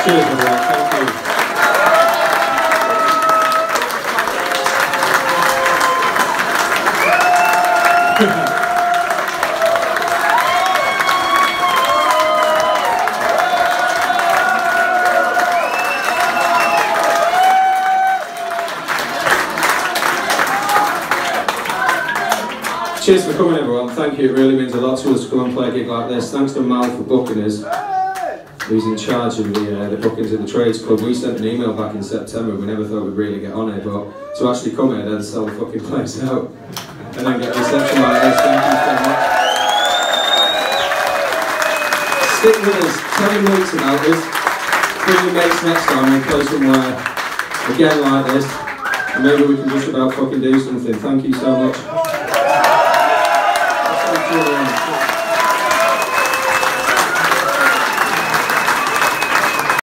Cheers, everyone. Thank you. Cheers for coming, everyone. Thank you. It really means a lot to us to come and play a gig like this. Thanks to Mal for booking us. Who's in charge of the bookings at the Trades Club. We sent an email back in September. We never thought we'd really get on it, but to actually come here and sell the fucking place out and then get a reception like this, thank you so much. Stick with us. Tell your mates about this. Bring your mates next time and play somewhere again like this. And maybe we can just about fucking do something. Thank you so much.